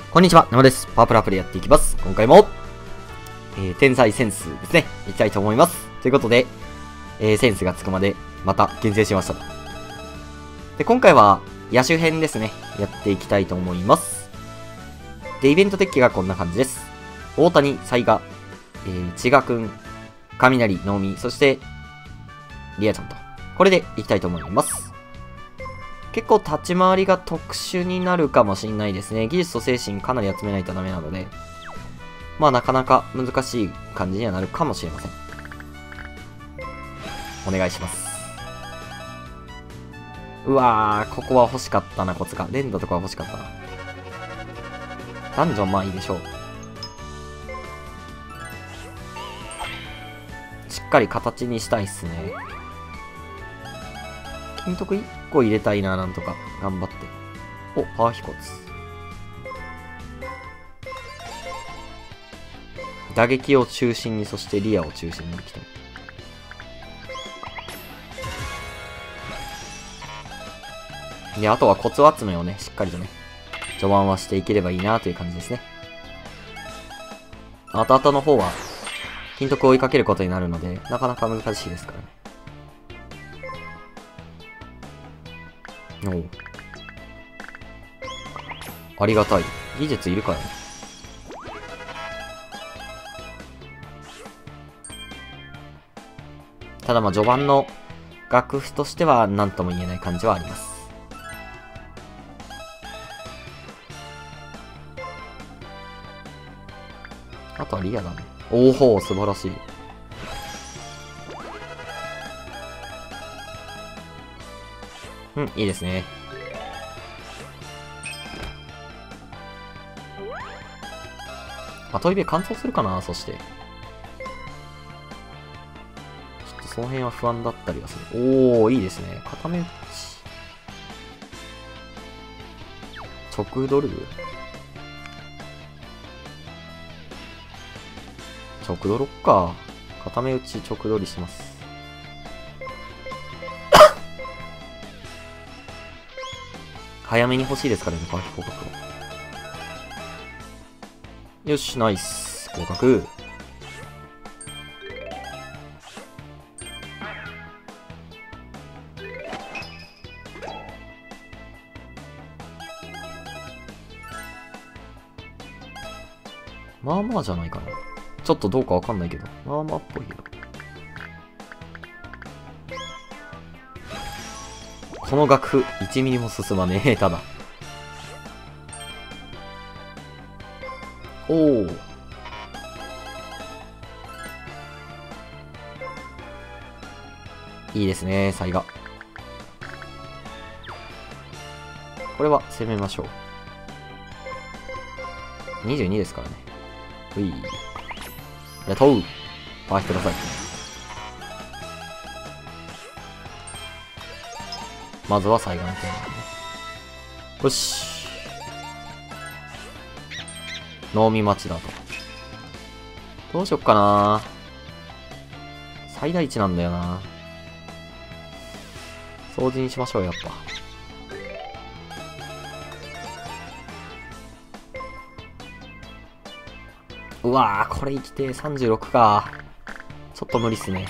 こんにちは、生です。パワープルアプリやっていきます。今回も、天才センスですね、いきたいと思います。ということで、センスがつくまで、また厳選しましたと。で、今回は、野手編ですね、やっていきたいと思います。で、イベントデッキがこんな感じです。大谷、サイガ、千賀くん、雷、能見、そして、リアちゃんと。これでいきたいと思います。結構立ち回りが特殊になるかもしれないですね。技術と精神かなり集めないとダメなので、まあなかなか難しい感じにはなるかもしれません。お願いします。うわー、ここは欲しかったな、コツが。連打とかは欲しかったな。ダンジョンまあいいでしょう。しっかり形にしたいっすね。金徳1個入れたいな、なんとか。頑張って。お、パワー飛骨。打撃を中心に、そしてリアを中心にいきたい。で、あとはコツ集めをね、しっかりとね、序盤はしていければいいなという感じですね。後々の方は、金徳を追いかけることになるので、なかなか難しいですからね。おう、ありがたい。技術いるからね。ただまあ序盤の楽譜としては何とも言えない感じはあります。あとはリアだね。おお、素晴らしい。うん、いいですね。あ、トイレ乾燥するかな、そして。ちょっとその辺は不安だったりはする。おー、いいですね。固め打ち。直ドル直ドロッか。固め打ち直ドリします。早めに欲しいですからね、パーキ合格を。よし、ナイス。合格。まあまあじゃないかな。ちょっとどうかわかんないけど。まあまあっぽいけど。この楽譜、1ミリも進まねえ、ただ。おお。いいですね、サイガ。これは攻めましょう。22ですからね。うい。やっとう。パーしてください。まずはサイガのテーマね。よし。能見待ちだと。どうしよっかな。最大値なんだよな。掃除にしましょう、やっぱ。うわー、これ生きて36か。ちょっと無理っすね。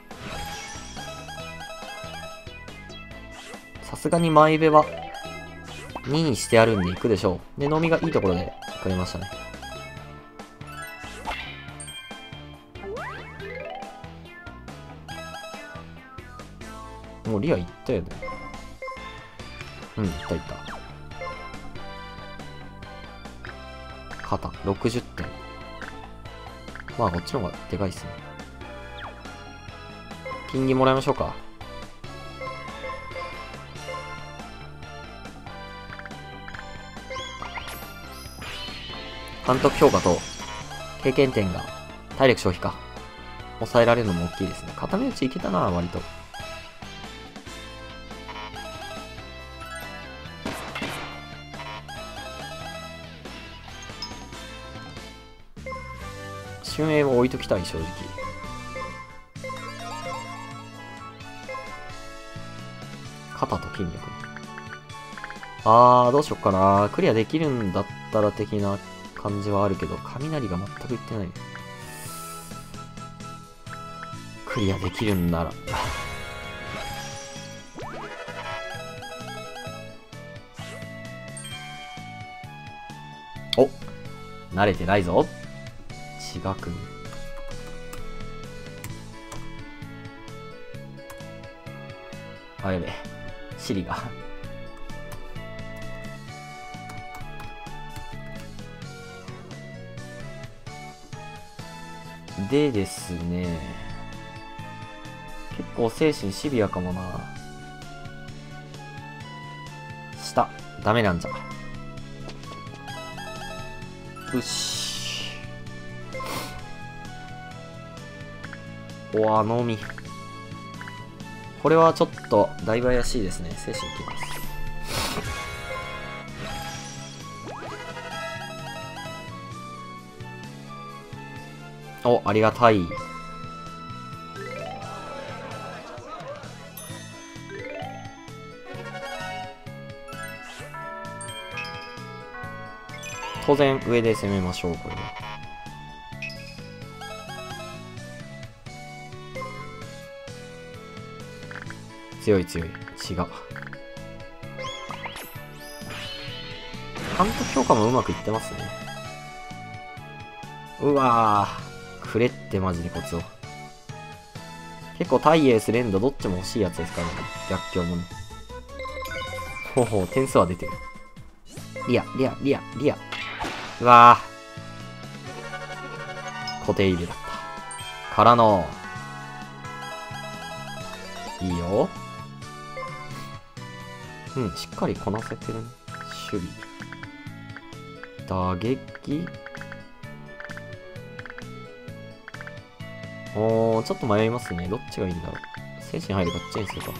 さすがに前上は2にしてあるんで行くでしょう。で、能見がいいところでくれましたね。もうリア行ったよね。うん、行った行った。肩、60点。まあ、こっちの方がでかいっすね。金銀もらいましょうか。監督評価と経験点が体力消費か。抑えられるのも大きいですね。固め打ちいけたな、割と。春英を置いときたい、正直。肩と筋力。どうしよっかな。クリアできるんだっったら的な感じはあるけど、雷が全くいってない。クリアできるんなら。お、慣れてないぞ。違くん。あ、やべえ。シリが。でですね。結構精神シビアかもな。下。ダメなんじゃ。よし。おわ、のみ。これはちょっとだいぶ怪しいですね。精神切ります。お、ありがたい。当然上で攻めましょう。これは強い強い。違う。カウント強化もうまくいってますね。うわー、くれってマジでコツを。結構タイエース連打どっちも欲しいやつですからね。逆境もね。ほうほう、点数は出てる。リア。うわー、固定入れだった。からの、いいよ。うん、しっかりこなせてるね。守備。打撃。おー、ちょっと迷いますね。どっちがいいんだろう。精神入るかっちゃいにするか。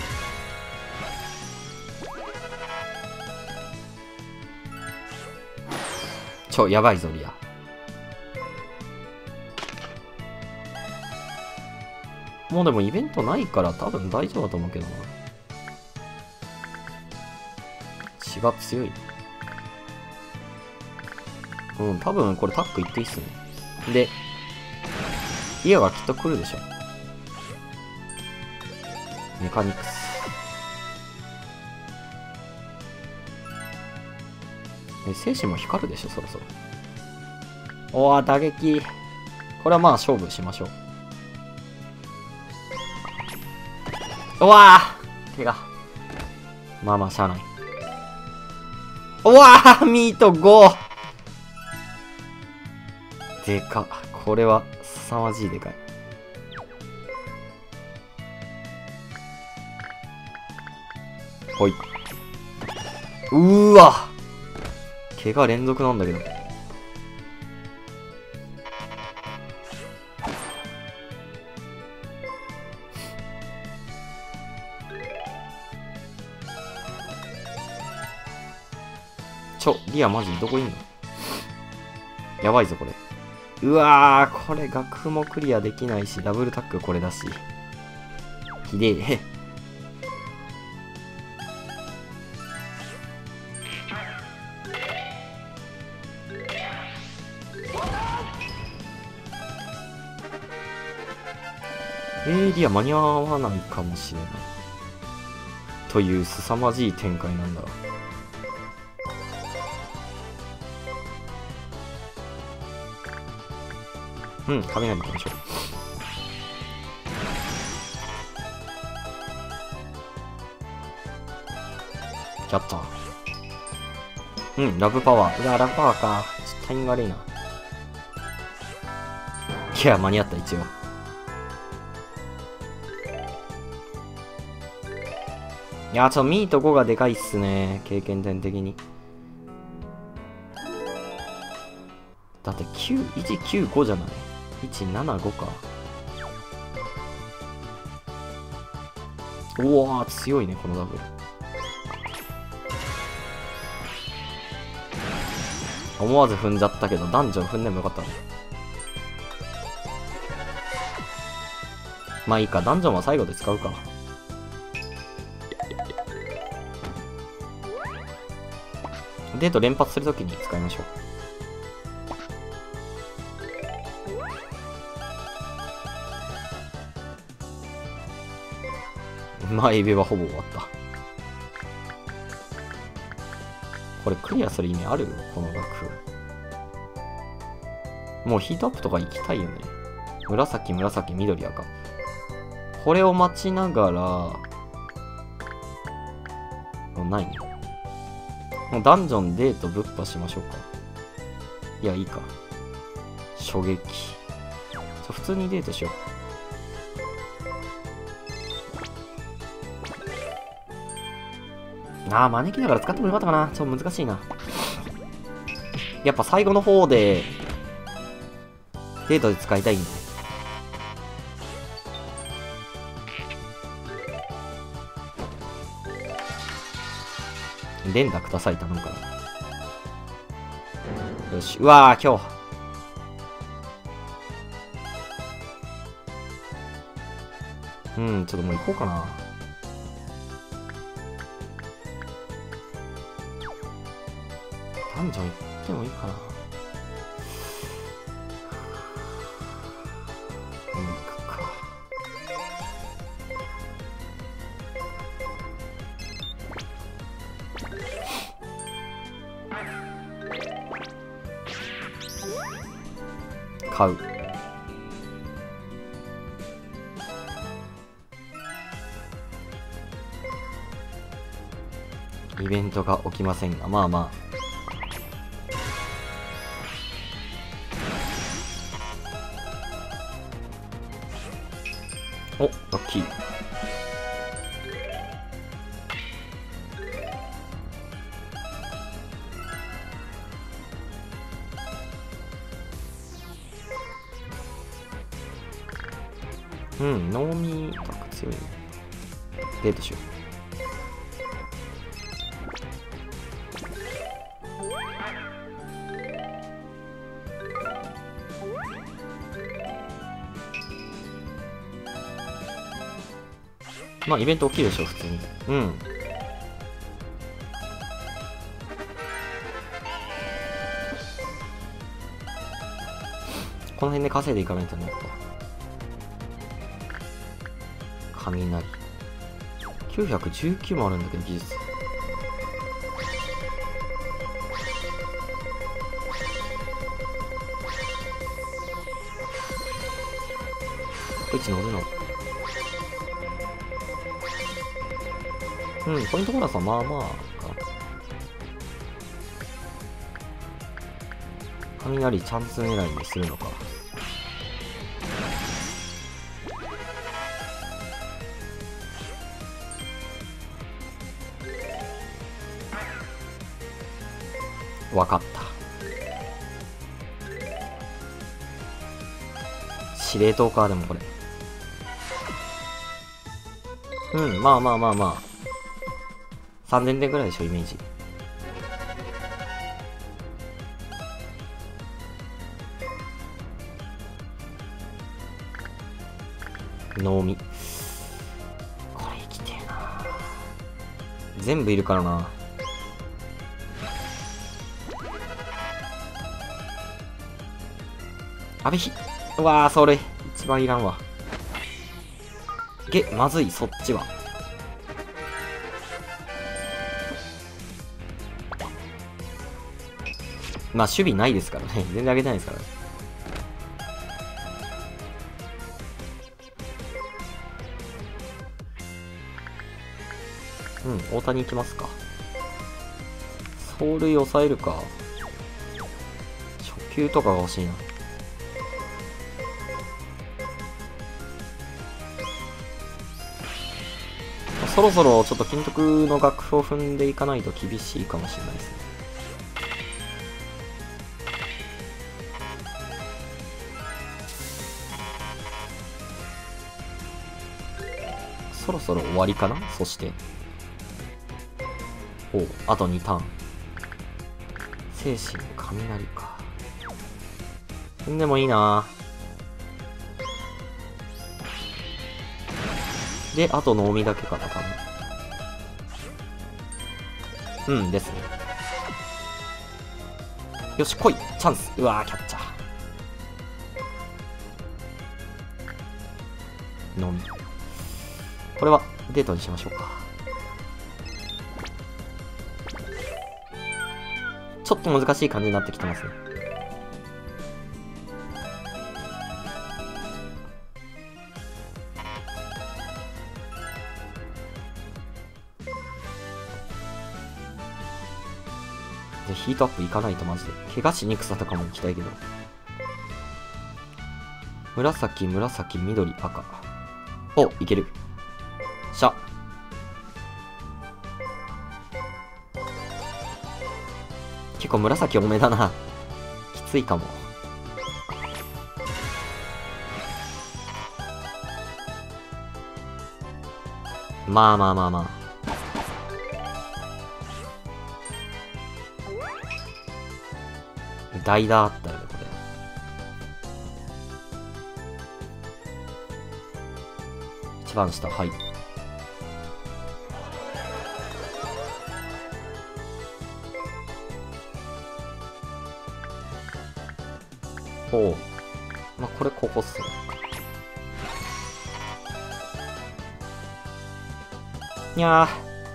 やばいぞ、リア。もうでもイベントないから多分大丈夫だと思うけどな。血が強い。うん、多分これタックいっていいっすね。で、リアがきっと来るでしょ。メカニクス。精神も光るでしょ、そろそろ。おー、打撃。これはまあ勝負しましょう。うわー、怪我。まあまあ、しゃあない。うわー、ミート5。でか。これは凄まじいでかい。ほい。うーわ、怪我連続なんだけど。リアマジどこいんの？やばいぞこれ。うわー、これ楽譜もクリアできないし、ダブルタックこれだし。ひでえ。リア間に合わないかもしれない。という凄まじい展開なんだ。うん、雷行きましょう。キャッター。うん、ラブパワー。うわ、ラブパワーか。ちょっとタイミング悪いな。いや、間に合った、一応。いや、ミート5がでかいっすね。経験点的に。だって195じゃない ?175 か。うわー、強いね、このダブル。思わず踏んじゃったけど、ダンジョン踏んでもよかったね。まあいいか、ダンジョンは最後で使うか。 デート連発するときに使いましょう。まあ、エビはほぼ終わった。これクリアする意味ある？この楽譜。もうヒートアップとか行きたいよね。紫、紫、緑、赤。これを待ちながら、もうないね。もうダンジョンデートぶっ破しましょうか。いや、いいか。衝撃。普通にデートしよう。ああ、招きながら使ってもよかったかな。ちょっと難しいな。やっぱ最後の方で、デートで使いたいんで。連打ください、頼むから。よし。うわー、今日。ちょっともう行こうかな。ダンジョン行ってもいいかな。行くか。買う。イベントが起きませんが、まあまあ。お、ラッキー。ノーミータク強いね。デートしよう。まあイベント起きるでしょ、普通に。この辺で稼いでいかないとね。雷。919もあるんだけど、技術。こいつ乗るの。ポイントボーナスはまあまあか。雷チャンス狙いにするのか。わかった。司令塔か、でもこれ。まあまあまあまあ。3000点ぐらいでしょ、イメージ。能見。これ生きてえな。全部いるからな。阿部ひ。うわー、それ。一番いらんわ。まずい、そっちは。まあ、守備ないですからね。全然上げてないですからね。大谷行きますか。走塁抑えるか。初球とかが欲しいな。そろそろちょっと金徳の楽譜を踏んでいかないと厳しいかもしれないですね。そろそろ終わりかな。そしてあと2ターン。精神雷か。でもいいな。で、あと能見だけかな、多分。ですね。 よし、来いチャンス。うわー、キャッチャー。のみ。これはデートにしましょうか。ちょっと難しい感じになってきてますね。で、ヒートアップいかないとマジで。怪我しにくさとかも行きたいけど。紫、紫、緑、赤。お、いける。しゃ。結構紫多めだな。きついかも。まあまあまあまあ。代打あったよね、これ。一番下、はい。おう。まあ、これここっすね。いや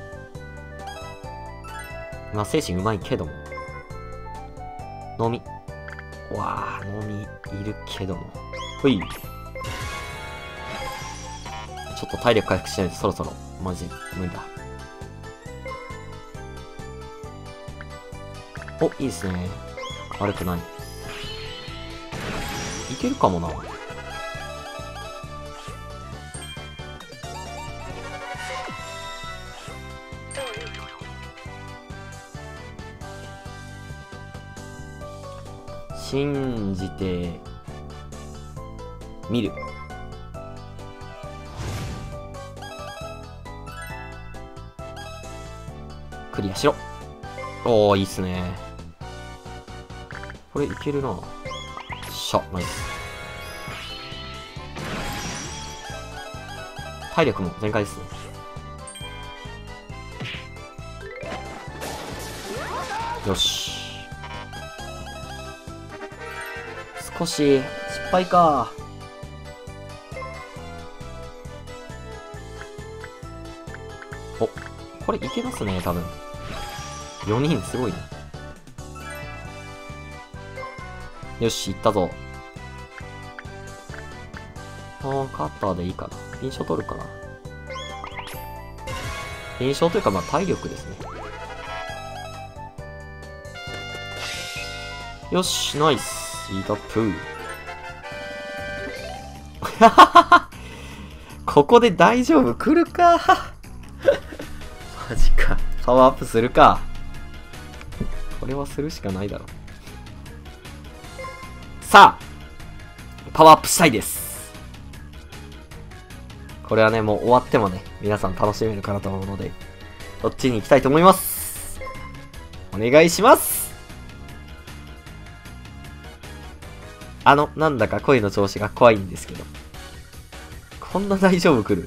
ー。まあ、精神うまいけども。飲み。わあ、飲みいるけども。ほい。ちょっと体力回復しないとそろそろ、マジ、無理だ。お、いいですね。悪くない。いけるかもな。信じてみる。クリアしろ。おー、いいっすね。これいけるな。しゃ、ナイス。体力も全開ですね。よし。少し失敗か。お、これいけますね、多分。4人すごいな。よし、いったぞ。カッターでいいかな。印象取るかな。印象というか、まあ体力ですね。よし、ナイス。ヒートアップ。ここで大丈夫来るか。マジか。パワーアップするか。これはするしかないだろう。さあ、パワーアップしたいです。これはね、もう終わってもね、皆さん楽しめるかなと思うので、こっちに行きたいと思います。お願いします。なんだか声の調子が怖いんですけど。こんな大丈夫来る？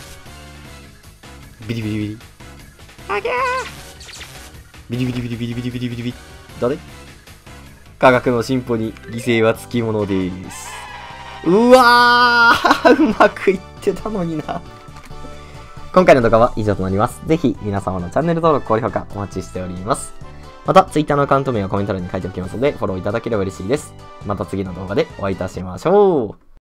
ビリビリビリ。あぎゃー！ビリビリビリビリビリビリビリビリ。誰？科学の進歩に犠牲はつきものです。うわーうまくいってたのにな。今回の動画は以上となります。ぜひ皆様のチャンネル登録、高評価お待ちしております。また、Twitter のアカウント名をコメント欄に書いておきますので、フォローいただければ嬉しいです。また次の動画でお会いいたしましょう。